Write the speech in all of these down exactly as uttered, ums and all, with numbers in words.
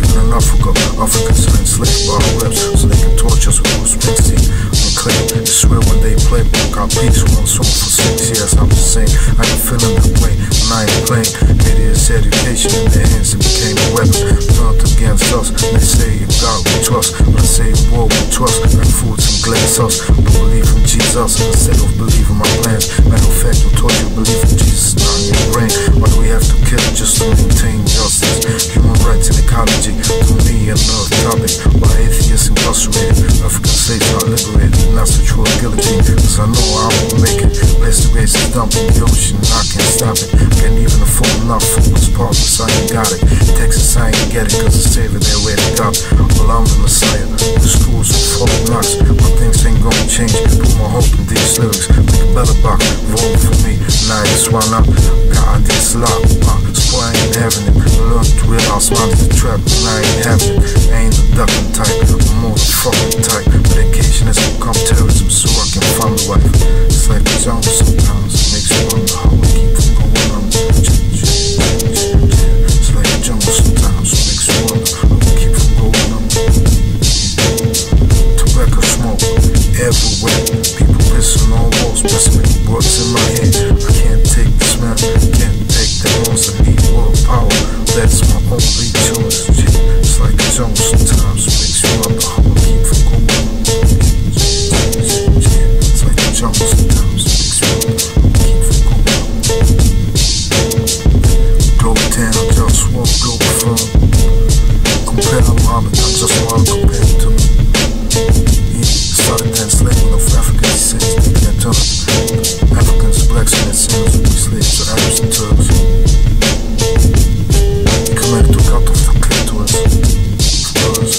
in Africa, Africans are enslaved by our reps, so they can torture us with Bruce Springsteen and claim. They swear when they play, broke our peace one song for six years. I'm just saying, I ain't feeling that way, and I ain't playing. Idiots' education in their hands, it became a weapon turned against us. They say in God we trust, but I say in war we trust, like fruits and glass us. Don't believe in Jesus instead of believing my plans. Matter of fact, we taught you believe in Jesus, not in your brain. Why do we have to kill just to maintain justice? Human rights and ecology, to me another topic. Why atheists incarcerated, African slaves not liberated, and that's the true guillotine. Cause I know I won't make it. Place the race is dumped in the ocean, I can't stop it. Can't even afford enough for what's partners, I ain't got it. Texas, I ain't get it, cause the savior there where they got. Well, I'm the messiah, the schools are full of knocks. But things ain't gonna change, put my hope in these lyrics. Make a better box, vote for me, and I just wanna God this lot, uh, so I ain't having it. Learn to realize mine's the trap, and I ain't having it. I ain't the ducking type, I'm more the fucking type. Medication has become terrorism, so I can find a wife. It's like the jungle sometimes, it makes you wonder how I keep from going on. It's like the jungle sometimes, it makes you wonder how I keep from going on. Tobacco smoke everywhere, people pissing on walls, pressing words in my head. I can't take the smell, can't take the noise, I need world power. That's my only choice. It's like the jungle sometimes, it makes you wonder how I keep from going on. It's like the jungle sometimes, it makes you wonder how I keep from going on. Globetown, JustWar, Globalfirm. Compare Muhammad, I just want to compare him to me. He started the enslavement of African descent, they can't turn. Africans, blacks, and sinners will be slaves to Arabs and Turks. He commanded to cut off the clitoris for us.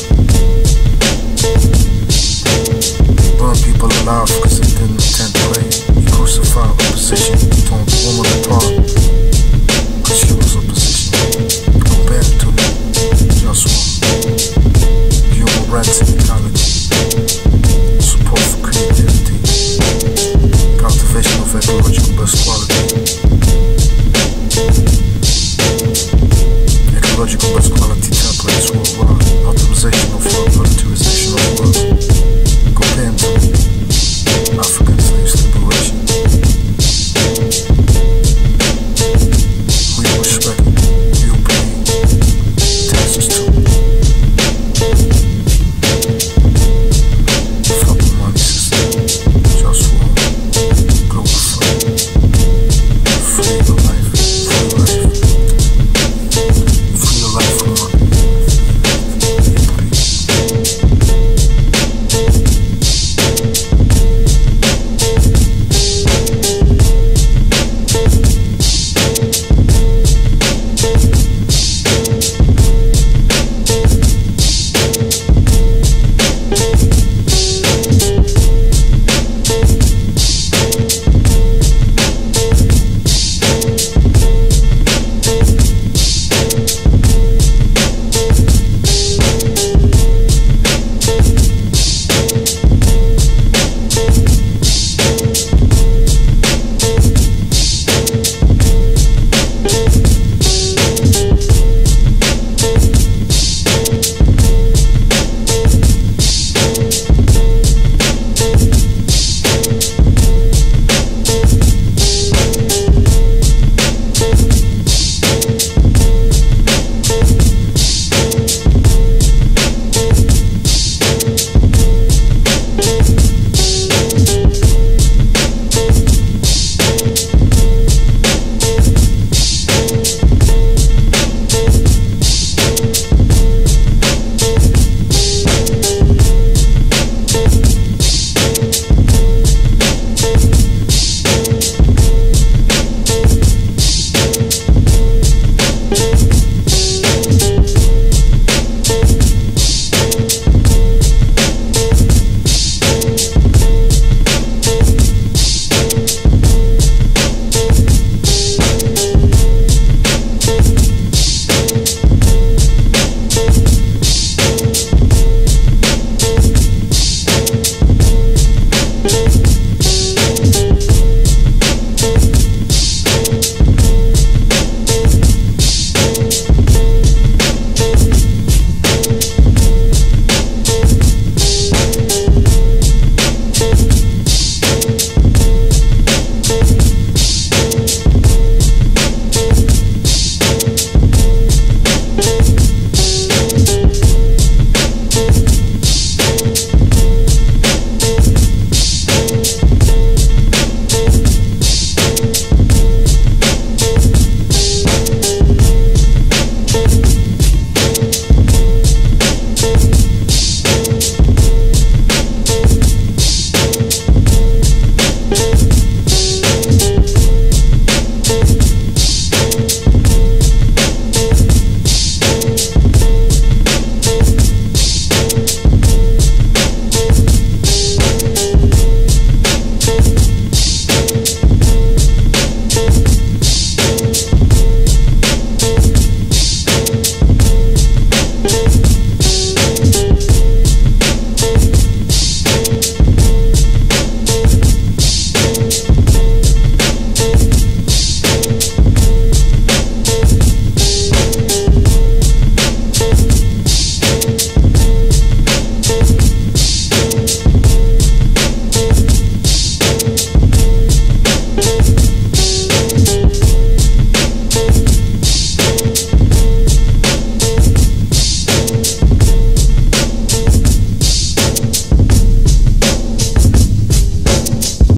He burned people alive because they didn't intend to play. He crucified opposition, he torn the woman apart because she was opposition. Compared to me, JustWar. Human rights and ecology, support for creativity, cultivation of ecological best quality, ecological best quality templates worldwide, optimization of world, monetarization of world. Compare to African slaves liberation. We respect it, you pay taxes too.